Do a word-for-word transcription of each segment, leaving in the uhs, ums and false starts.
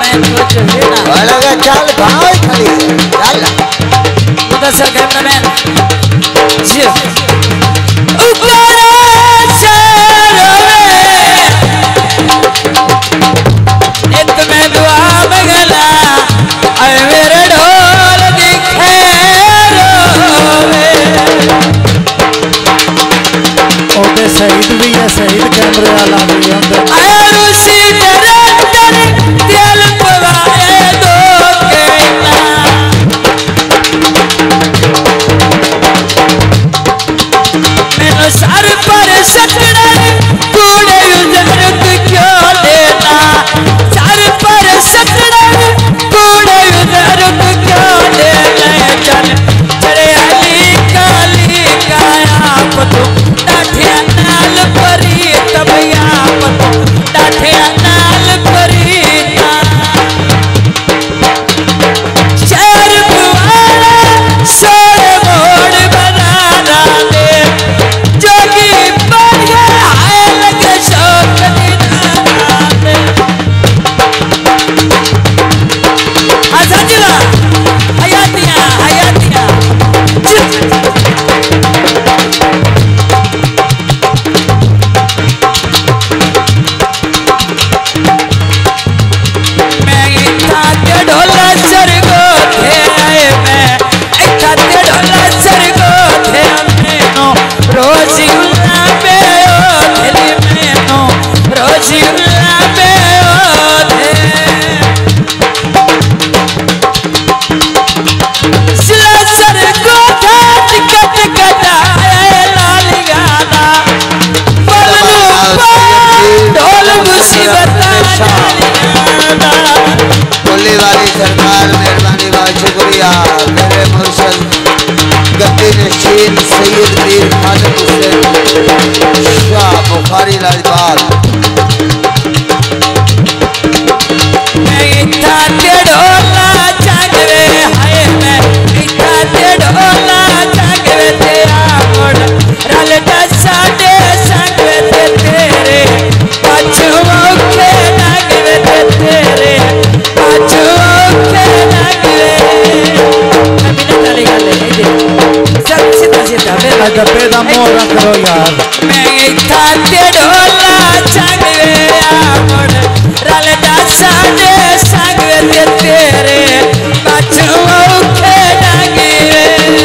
cameraman को चाहिए ना अलग चल भाई खाली चल मुदस्सिर कैमरामैन जी ऊपर नित में दुआ मंगला अरे मेरे ढोल दिखे रोवे ओते शहीद भी है शहीद कैमरे वाला भी है अरे उसी तेरे तेरे दिल पवाए दो कहना मैंने सर पर सटना कूड़े उजरत क्यों देना सर पर सटना कूड़े उजरत क्यों देना चल चले अली काली काया पतु डाठिया नाल परी तबया पतु डाठिया नाल परी शहर बुआरा सोरे मोड़ बनाना दे जोगी बन गया है लगे शौक दीदाना दे आजादिला हयातिया हयातिया मैं इतना ते ढोला सरगो थे आए मैं इतना ते ढोला सरगो थे मैनो रोजी उल्ला पे ओ दिल मैनो रोजी उल्ला पे ओ थे सिला सरगो था टिकट कटाए लाल गाना बल्लू ढोल मुसीबत बोली वाली सरकार मेहरबानी बहुत शुक्रिया मेरे मुर्शद गद्दी नशीन सैयद मीर खालिद हुसैन शाह बुखारी लाजवाब मैं इतना ते ढोला जागवे हाय मैं इतना ते ढोला जागवे तेरा मोड़ रलटा साडे संगवे ते तेरे पाछुओ के लगवे ते तेरे पाछुओ के लगवे अभी ना ताली गाले नहीं दे सब सीधा सीधा मेरा डब्बे दा मोर करो यार मैं इतना ते ढोला जागवे मोड़ रलटा साडे संगवे ते तेरे पाछुओ के लगवे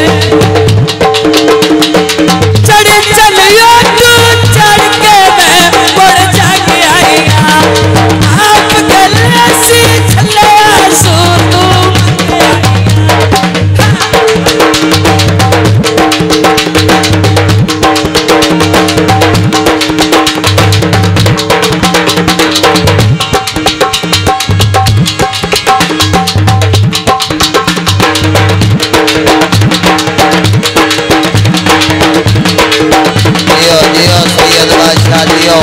चढ़ चलियो तू चढ़ के मैं मुड़ जाके आईया आप गले सी चले आंसू तू जियो जियो सैयद बादशाह जियो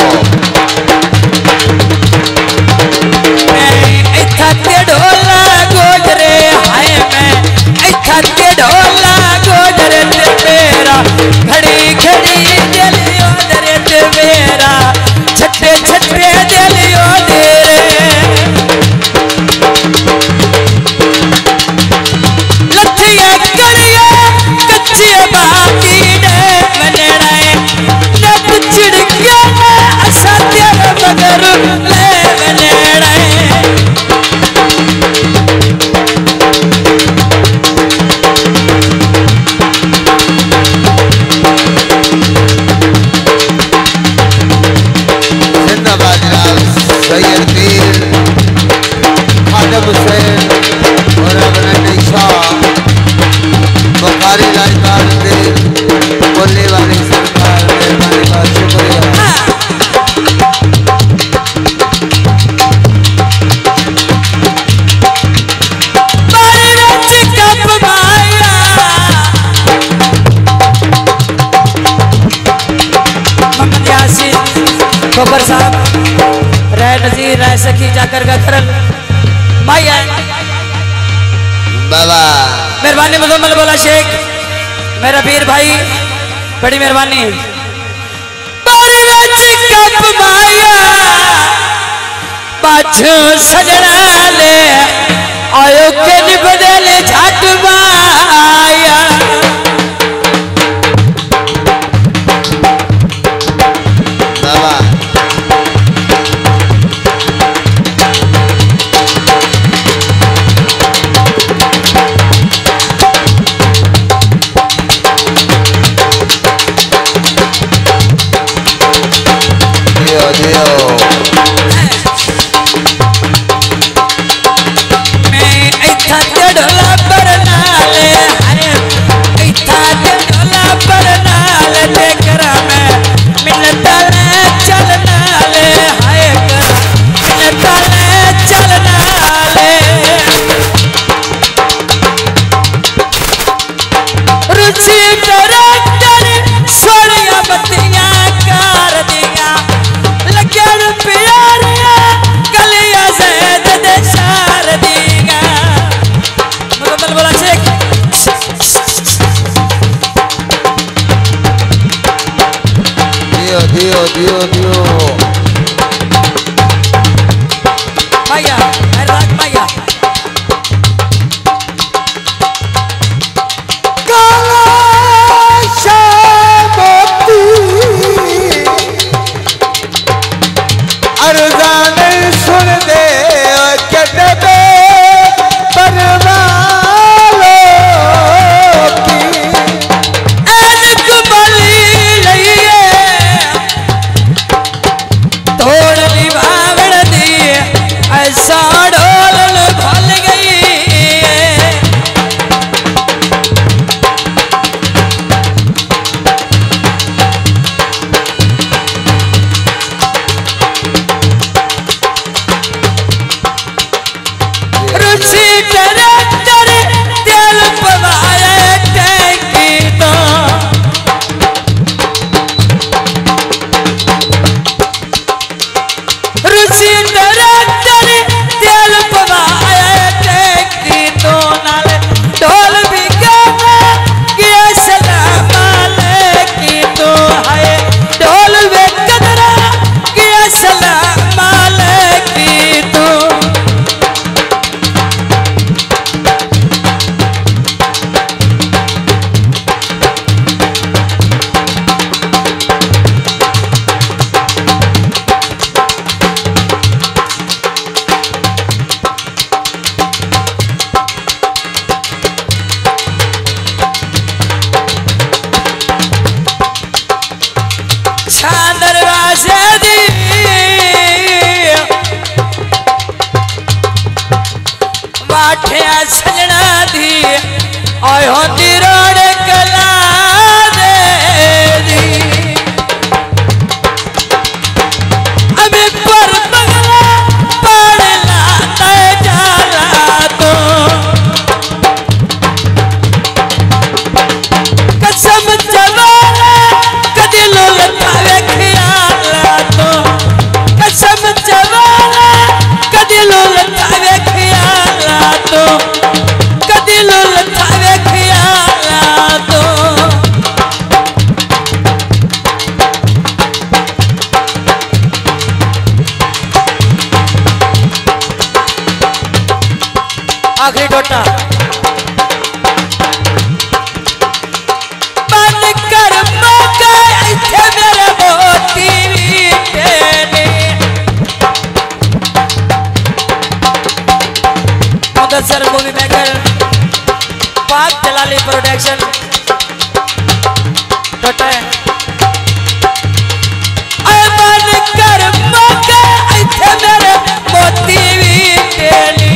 मैं इतना ते ढोला गोजरे हाय मैं इतना ते ढोला गोजरे ते मेरा घड़ी घड़ी दिलियो दरे ते मेरा छट्टे छट्टे दिलियो तेरे लठिया करिया कच्चे बाती ने बनड़ाए नब चिड़िया असा तेरे मगर ले बनड़ाए जिंदाबाद जनाब सैयद मीर खालिद हुसैन और अपना निशा बुखारी लाजवाब बोली वाली सरकार मेहरबानी बहुत शुक्रिया खबर साहब राय नजीर राय सखी जाकर का करल भाई आए बाबा मेहरबानी मुजम्मल बोला शेख मेरा वीर भाई बड़ी मेहरबानी पाछो सजना ले आयो के निबदले झट माया बाबा दियो दियो ढोला पर नाले हरे इथा ढोला पर नाले देखरा में मिलता ले चलना ले हाय मिलता ले चलना ले रुचि डॉक्टर सोनिया बत्तियां कर दिया लगन प्यारिया गलियां से दे सार दिया बोला शेख दियो दियो दियो दियो माया राग माया काला शामोती अरदान सुन दे कटबे सजना दी आयो तिरोड़ कला दे दी अभी पर बगला पड़ला तय जाला तो कसम जवाला कदी लुलतावे ख्याला तो कसम जवाला कदी लुलतावे ख्याला तो कदी लुलतावे ख्याला तो आखिरी टोटा बंद कर मौका इथे मेरे मोती तेने मुदस्सर मूवी मेकर पाक जलाली प्रोडक्शन टोटा बंद कर मौका इथे मेरे मोती तेने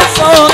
पाओ